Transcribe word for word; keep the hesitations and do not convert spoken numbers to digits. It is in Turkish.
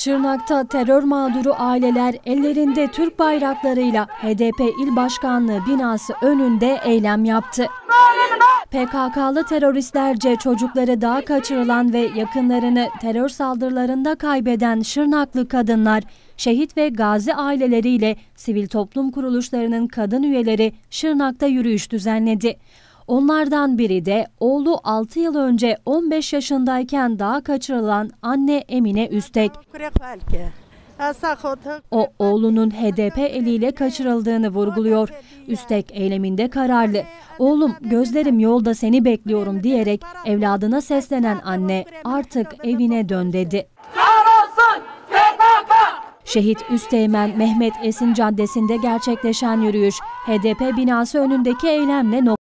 Şırnak'ta terör mağduru aileler ellerinde Türk bayraklarıyla H D P İl Başkanlığı binası önünde eylem yaptı. P K K'lı teröristlerce çocukları dağa kaçırılan ve yakınlarını terör saldırılarında kaybeden Şırnaklı kadınlar, şehit ve gazi aileleriyle sivil toplum kuruluşlarının kadın üyeleri Şırnak'ta yürüyüş düzenledi. Onlardan biri de oğlu altı yıl önce on beş yaşındayken dağa kaçırılan anne Emine Üstek. O oğlunun H D P eliyle kaçırıldığını vurguluyor. Üstek eyleminde kararlı. "Oğlum, gözlerim yolda, seni bekliyorum" diyerek evladına seslenen anne artık evine dön dedi. Şehit Üsteğmen Mehmet Esin Caddesi'nde gerçekleşen yürüyüş H D P binası önündeki eylemle